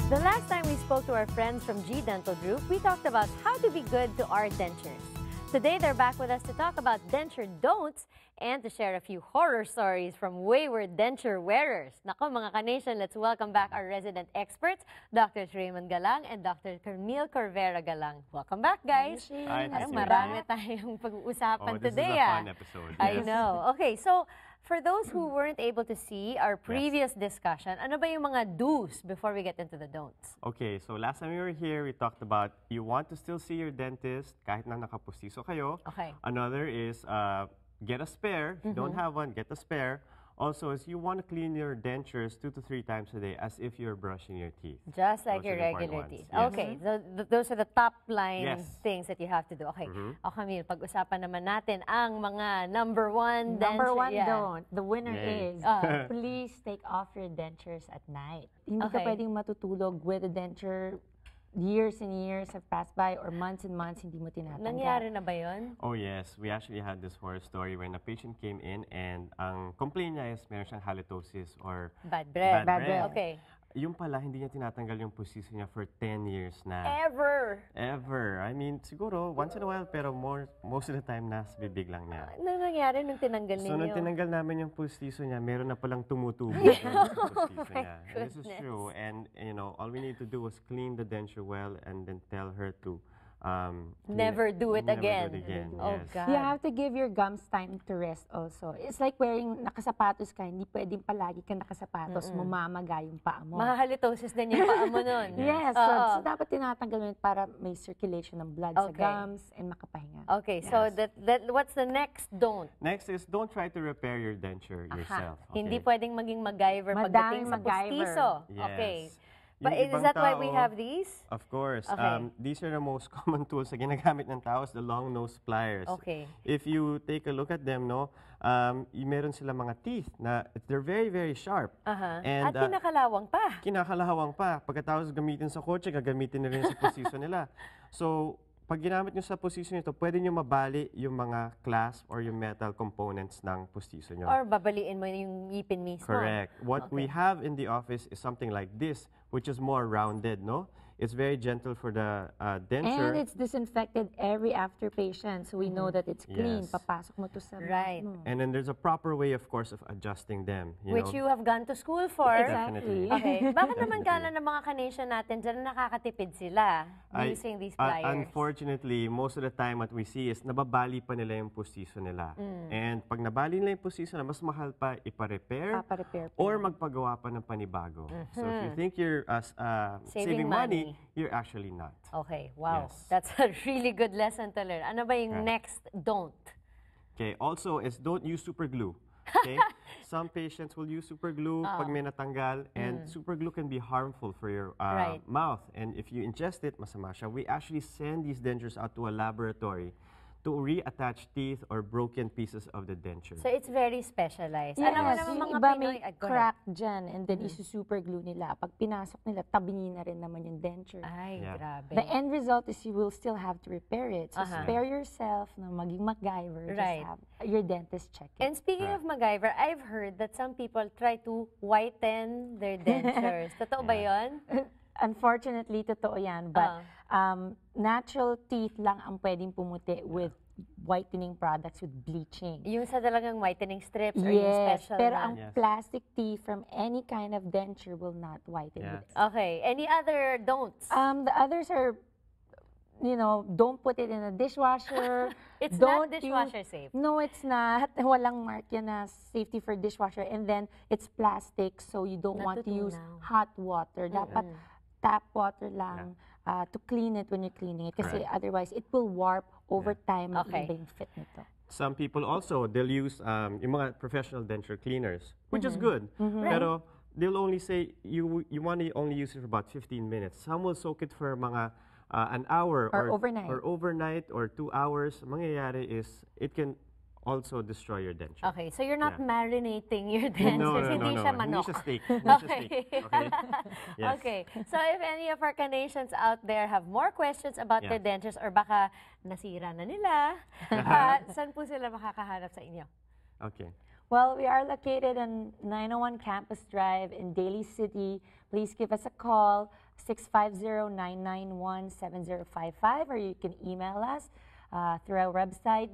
The last time we spoke to our friends from G Dental Group, we talked about how to be good to our dentures. Today, they're back with us to talk about denture don'ts and to share a few horror stories from wayward denture wearers. Nako mga ka-nation, let's welcome back our resident experts, Dr. Raymond Galang and Dr. Camille Corvera Galang. Welcome back, guys. Hi, Parang marami tayong pag-uusapan today. This is a fun episode. I know. Okay, so for those who weren't able to see our previous discussion, ano ba yung mga do's before we get into the don'ts? Okay, so last time we were here, we talked about you want to still see your dentist kahit na nakapustiso kayo. Okay. Another is get a spare. If you don't have one, get a spare. Also, is you want to clean your dentures 2 to 3 times a day as if you're brushing your teeth. Just like Those your are the important regular ones. teeth. Yes. Okay, so those are the top line Yes. things that you have to do. Okay, Camille, pag-usapan naman natin ang mga number one Number denture. one don't. The winner Yay. is, please take off your dentures at night. Hindi Okay. ka pwedeng matutulog with a denture. Years and years have passed by or months and months hindi mo tinatanggal. Nangyari na ba yun? Oh yes, we actually had this horror story when a patient came in and ang complaint niya is meron siyang halitosis or Bad breath. Bad breath. Okay. yung pala hindi niya tinatanggal yung pustiso niya for 10 years na. Ever. Ever. I mean, siguro once in a while pero most of the time nasa bibig lang niya. Ano nangyari nung tinanggal ninyo? So, nung tinanggal namin yung pustiso niya, meron na palang tumutubo sa pustiso niya. And this is goodness. true. And, you know, all we need to do was clean the denture well and then tell her to Never do it again. Oh, yes. God. You have to give your gums time to rest also. It's like wearing nakasapatos ka, hindi pwedeng palagi ka nakasapatos, mamamaga yung paa mo. Mahalitosis din yung paa mo nun. Yes, Oo. so dapat tinatanggal mo yun para may circulation ng blood sa Okay. gums and makapahinga. Okay, so that what's the next don't? Next is don't try to repair your denture yourself. Okay? Hindi pwedeng maging MacGyver pagdating sa Madaming MacGyver. pustiso. Yes. Okay. Yung But is ibang that why we tao- have these? Of course. Okay. These are the most common tools na ginagamit ng tao is the long nose pliers. Okay. If you take a look at them, no, meron sila mga teeth na they're very, very sharp. At kinakalawang pa. Kinakalahawang pa. Pagkatapos gamitin sa kotse, gagamitin na rin sa position nila. So, pag ginamit nyo sa position nito, pwede nyo mabali yung mga clasp or yung metal components ng postiso nyo. Or babaliin mo yung ngipin mismo. Correct. What we have in the office is something like this, which is more rounded, no? It's very gentle for the denture. And it's disinfected every after patient, so we know that it's clean. Yes. Papasok mo to sa Right. mo. And then there's a proper way, of course, of adjusting them. Which know? you have gone to school for. Definitely. Okay. Bakit naman kala ng mga ka-nation natin dyan nakakatipid sila using these pliers? Unfortunately, most of the time what we see is nababali pa nila yung pustiso nila. And pag nabali nila yung pustiso na, mas mahal pa ipa-repair Papa-repair pa or magpagawa pa ng panibago. So if you think you're Saving saving money. money, you're actually not. Okay, wow. Yes. That's a really good lesson to learn. Ano ba yung next don't? Okay, also is don't use super glue. Okay? Some patients will use super glue pag may natanggal, and super glue can be harmful for your Right. mouth. And if you ingest it, masama siya. We actually send these dentures out to a laboratory to reattach teeth or broken pieces of the denture. So it's very specialized. Yes, Alam mo naman yung mga iba Pinoy, may go ahead. crack dyan and then isu-super glue nila. Pag pinasok nila, tabingin na rin naman yung denture. Ay, Yeah. grabe. The end result is you will still have to repair it. So spare yourself na maging MacGyver. Right. Just have your dentist check it. And speaking of MacGyver, I've heard that some people try to whiten their dentures. Totoo ba yun? Unfortunately, totoo yan. But natural teeth lang ang pwedeng pumuti with whitening products with bleaching. Yung sa talagang whitening strips or yung Yes, special pero na? ang plastic teeth from any kind of denture will not whiten Yeah. it. Okay. Any other don'ts? The others are, don't put it in a dishwasher. It's don't not dishwasher safe. No, it's not. Walang mark yan na safety for dishwasher. And then, it's plastic, so you don't want to use Natutunaw. hot water. Dapat tap water lang to clean it when you're cleaning it. Kasi otherwise, it will warp over time ang Okay. iba yung fit nito. Some people also, they'll use yung mga professional denture cleaners, which is good. Pero they'll only say you want to only use it for about 15 minutes. Some will soak it for mga an hour Or overnight. or 2 hours. Mangyayari is it can also destroy your denture. Okay, so you're not marinating your No, dentures. no, no, Hindi no. siya Hindi manok. siya steak. Hindi siya Okay. steak. Okay? Yes. Okay. So if any of our Canadians out there have more questions about their Yeah. dentures or baka nasira na nila, saan po sila makakahanap sa inyo? Okay. Well, we are located on 901 Campus Drive in Daly City. Please give us a call, 650-991-7055, or you can email us through our website,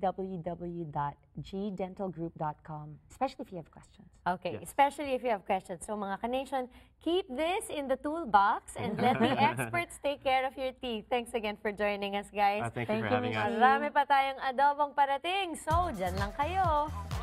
www.gdentalgroup.com, especially if you have questions. Okay, especially if you have questions. So mga ka-nation, keep this in the toolbox and let the experts take care of your teeth. Thanks again for joining us, guys. Thank you for Thank you, having Miss us. Lee. Marami pa tayong adobong parating. So, dyan lang kayo.